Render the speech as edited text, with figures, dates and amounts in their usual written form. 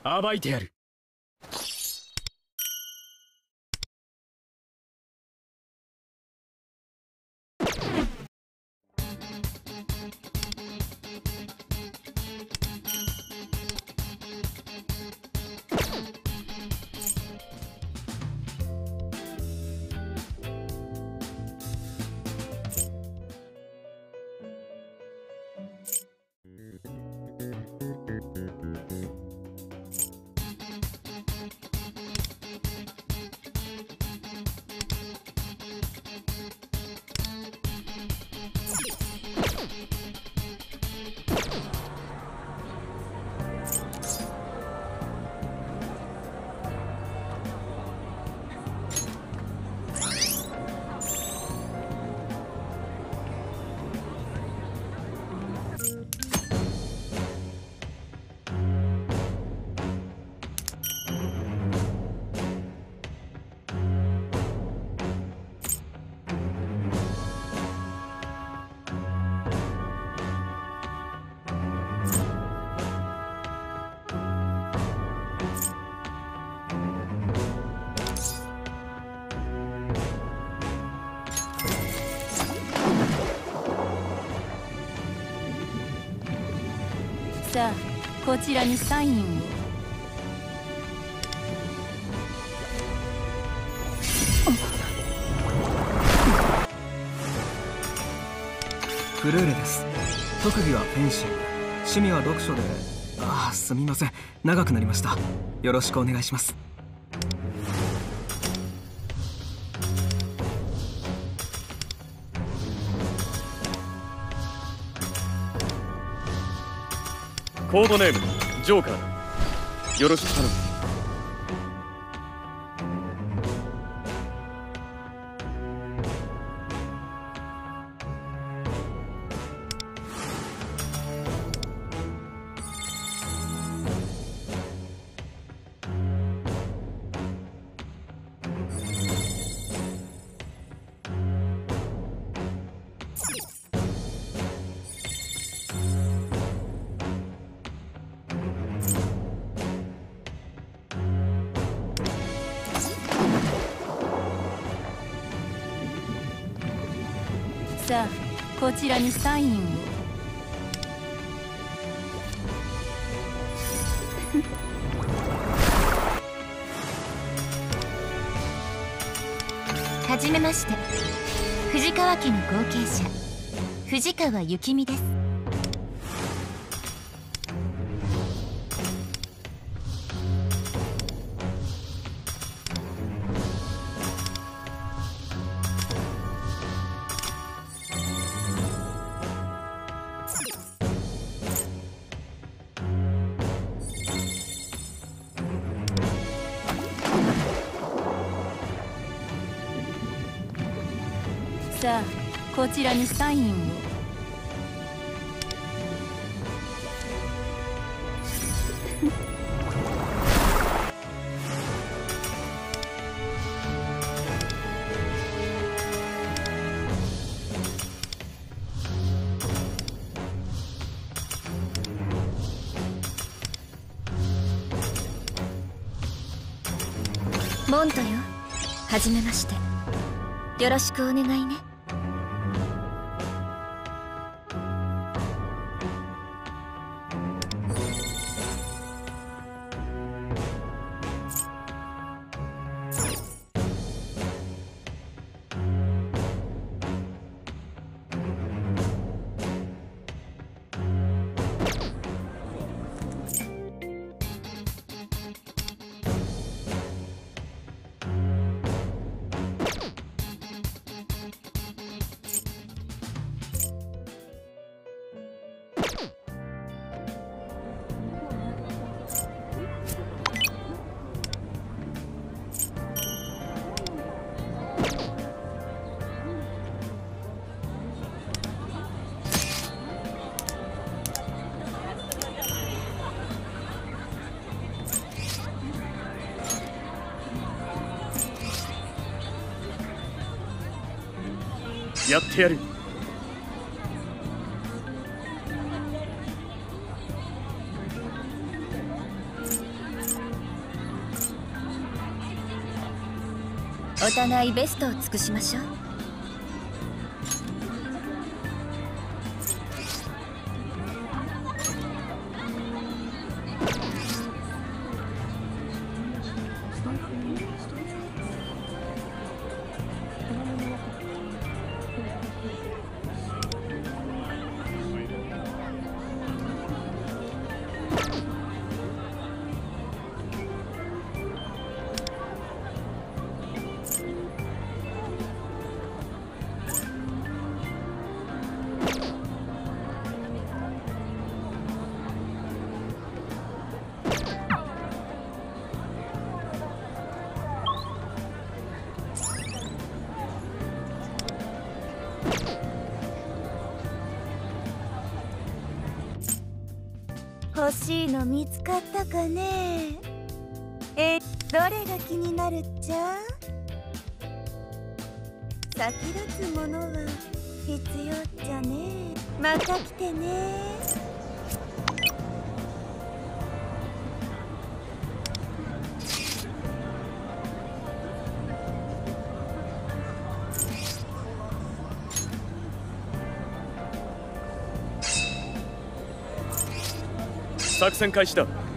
暴いてやる。 さあ、こちらにサインを。 フルーレです。特技はフェンシング、趣味は読書で。すみません、長くなりました。よろしくお願いします。 コードネームジョーカーだ。よろしく頼む。 さあ、こちらにサインを。 はじめまして、藤川家の後継者藤川幸美です。 さあ、こちらにサインを。 モントよ、はじめまして。よろしくお願いね。 やってやる。 お互いベストを尽くしましょう。 欲しいの見つかったかね。どれが気になるっちゃ？先立つものは必要っちゃね。また来てね。 作戦開始だ。